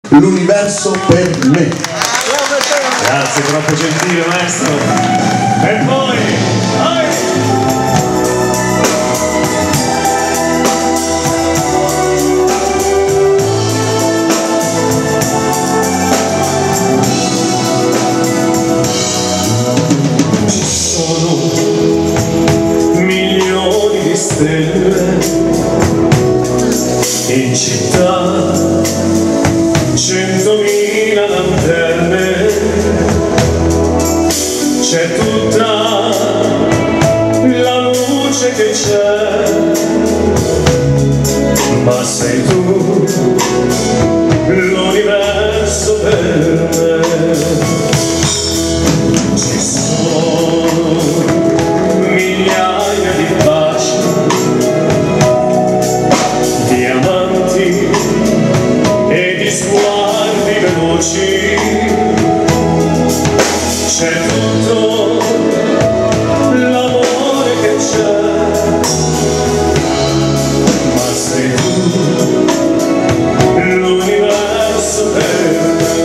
L'universo per me. Grazie, troppo gentile maestro. E poi ci sono milioni di stelle in città, 100.000 lanterne, c'è tutta la luce che c'è, ma sei tu l'universo per me. Ci sono migliaia di baci, di amanti e di sguardi veloci, c'è tutto l'amore che c'è, ma sei tu l'universo per me.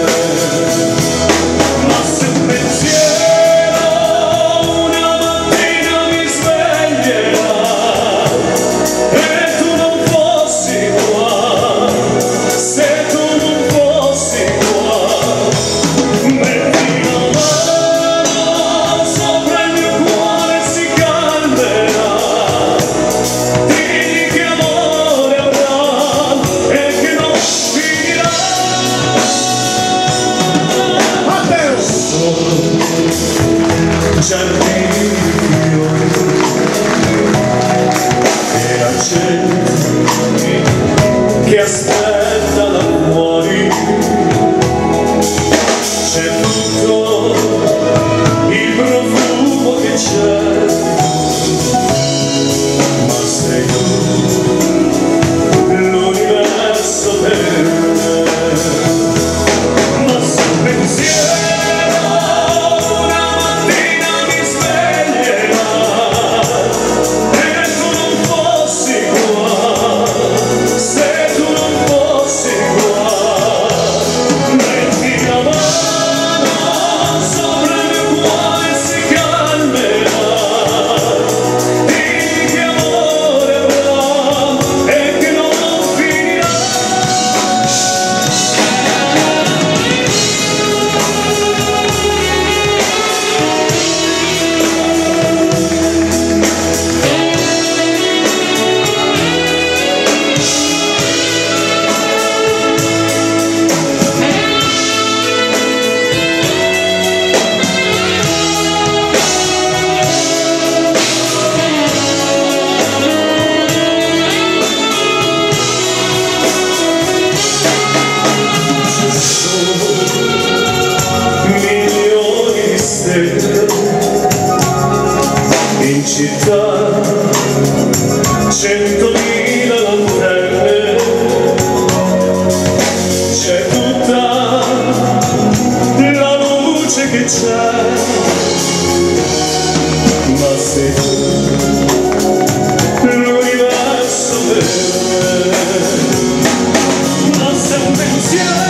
Ma se un pensiero una mattina mi sveglierà e tu non fossi qua, se tu non fossi qua, metti la mano sopra il mio cuore, si calmerà, digli che amore avrà e che non finirà. Giardini di fiori e la gente che aspetta là fuori, c'è tutto il profumo che c'è, ma sei tu l'universo per me. Ma se un pensiero in città, 100.000 lanterne, c'è tutta la luce che c'è, ma sei tu l'universo per me. Ma se un pensiero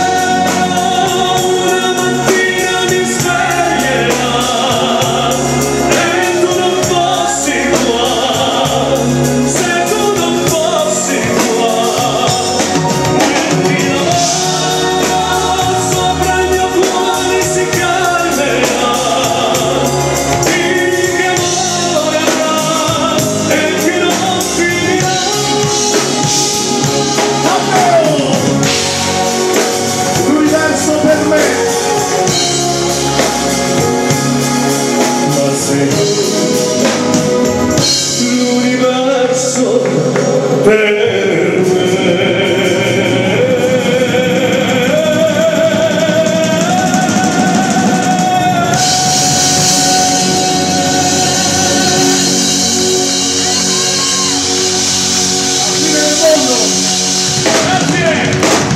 l'universo per me. Grazie.